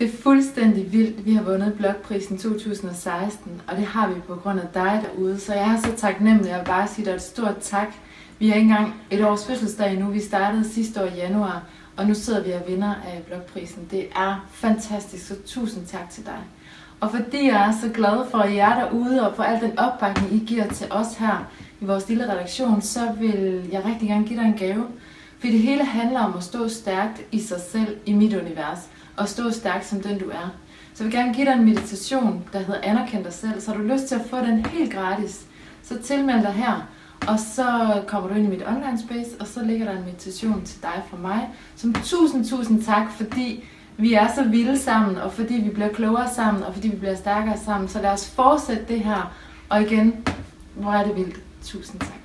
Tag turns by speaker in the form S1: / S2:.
S1: Det er fuldstændig vildt. Vi har vundet Blogprisen 2016, og det har vi på grund af dig derude. Så jeg er så taknemmelig, at jeg bare sige dig et stort tak. Vi har ikke engang et års fødselsdag nu. Vi startede sidste år i januar, og nu sidder vi og vinder af Blogprisen. Det er fantastisk, så tusind tak til dig. Og fordi jeg er så glad for jer derude, og for al den opbakning, I giver til os her i vores lille redaktion, så vil jeg rigtig gerne give dig en gave. For det hele handler om at stå stærkt i sig selv, i mit univers, og stå stærkt som den du er. Så jeg vil gerne give dig en meditation, der hedder Anerkend dig selv, så har du lyst til at få den helt gratis. Så tilmeld dig her, og så kommer du ind i mit online space, og så ligger der en meditation til dig fra mig. Som tusind tak, fordi vi er så vilde sammen, og fordi vi bliver klogere sammen, og fordi vi bliver stærkere sammen. Så lad os fortsætte det her, og igen, hvor er det vildt. Tusind tak.